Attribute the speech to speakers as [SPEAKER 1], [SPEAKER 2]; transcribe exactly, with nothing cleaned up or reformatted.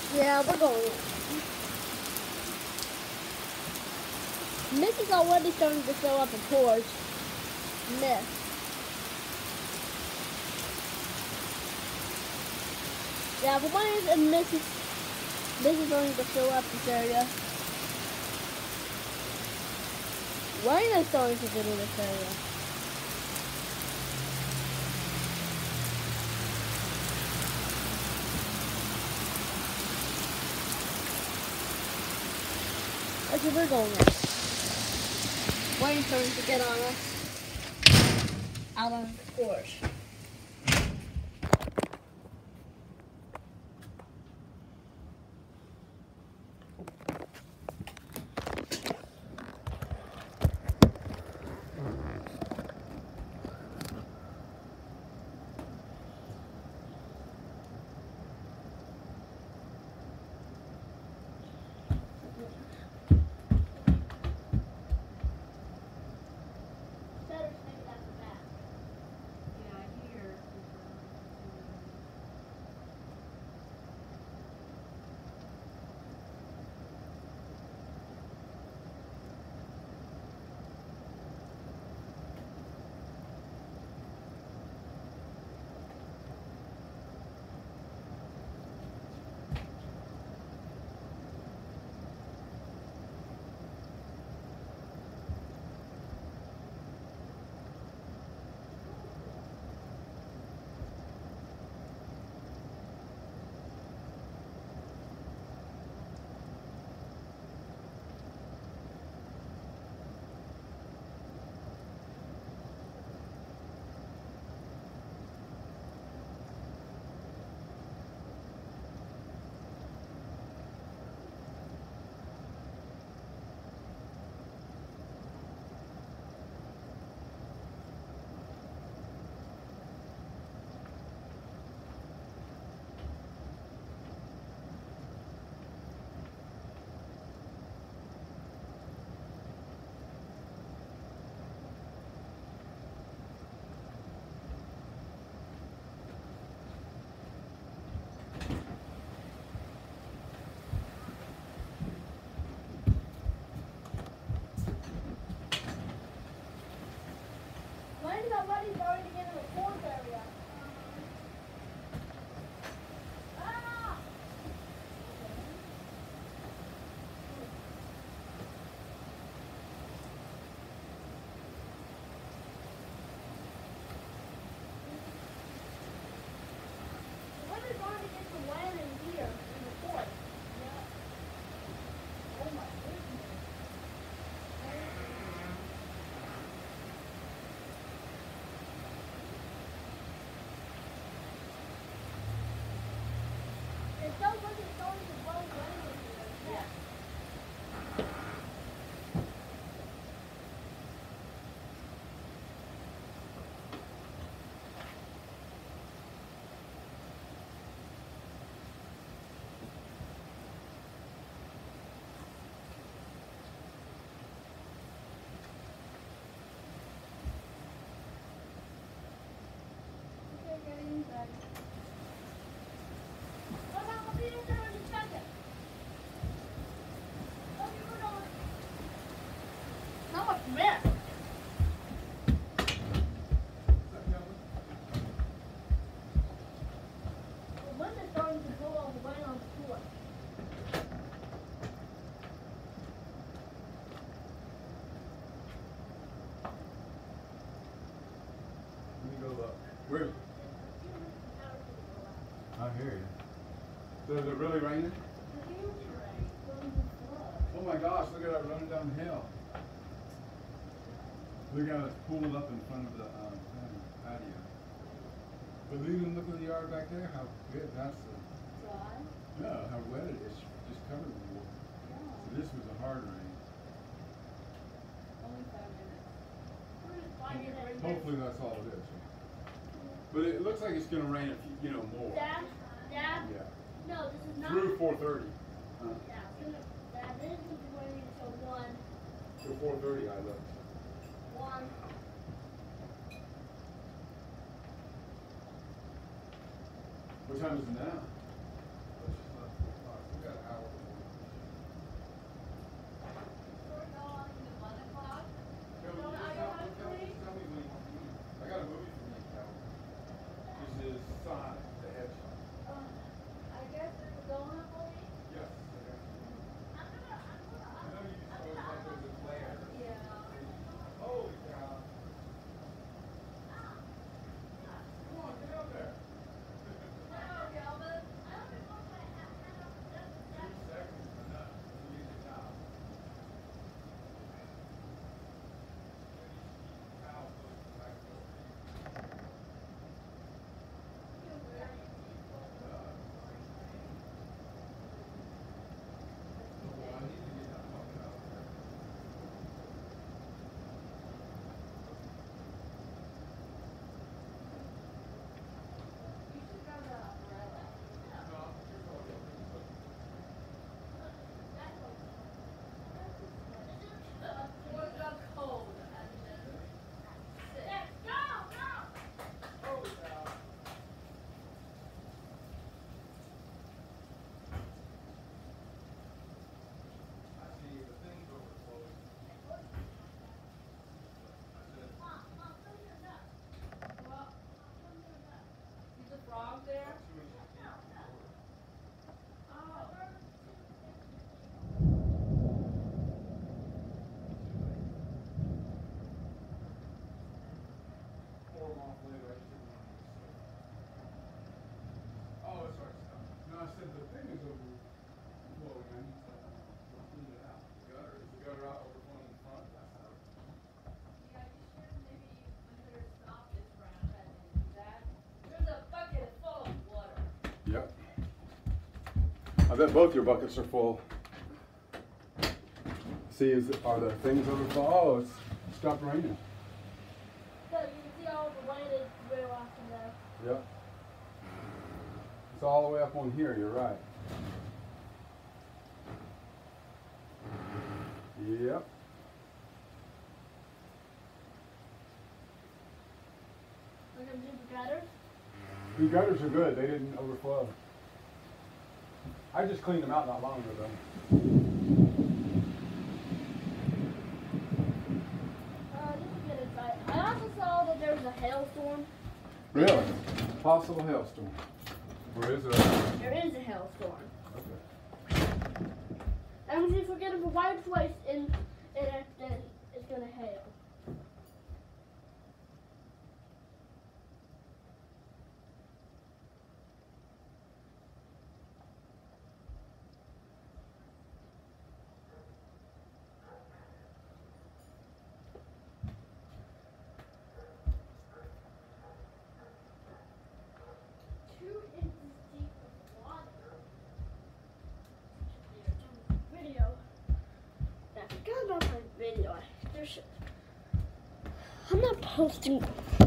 [SPEAKER 1] Yeah, we're going in. Missy's already starting to fill up a porch. Miss. Yeah, but why is Missy Missy's starting to fill up this area? Why are they starting to fill this area? Okay, we're going in. Wayne's starting to get on us. Out on the porch.
[SPEAKER 2] Where? I hear you. So is it really raining? Oh my gosh, look at that running down the hill. Look how it's pooled up in front of the um, patio. But even look at the yard back there, how good that's the,
[SPEAKER 3] Dry?
[SPEAKER 2] yeah, how wet it is, just covered with water.
[SPEAKER 3] Yeah.
[SPEAKER 2] So this was a hard rain.
[SPEAKER 3] Only five minutes.
[SPEAKER 1] Five minutes.
[SPEAKER 2] Hopefully that's all it is. But it looks like it's going to rain, a few, you know, more.
[SPEAKER 1] Dad, Dad,
[SPEAKER 2] Yeah.
[SPEAKER 1] no, this is not.
[SPEAKER 2] Through four thirty. Huh?
[SPEAKER 1] Yeah, it's gonna, Dad, this is going until one.
[SPEAKER 2] Till four thirty, I looked.
[SPEAKER 1] One.
[SPEAKER 2] What time is it now? Oh, it's just about four o'clock. Yep. I bet both your buckets are full. See, is are the things overflow? Oh, it's stopped raining.
[SPEAKER 1] So you can see all the weighted real off in there.
[SPEAKER 2] Yep. It's all the way up on here, you're right. Yep.
[SPEAKER 1] We're gonna do the gutters.
[SPEAKER 2] The gutters are good, they didn't overflow. I just cleaned them out not long ago though.
[SPEAKER 1] Uh, just to get it right. I also saw that there was a hailstorm.
[SPEAKER 2] Really? Possible hailstorm. Or is there?
[SPEAKER 1] There is a hailstorm.
[SPEAKER 2] Okay.
[SPEAKER 1] And if we get a wide place in, in it, then it's gonna hail. Two inches deep of water. Video. I forgot about my video. There's. I'm not posting.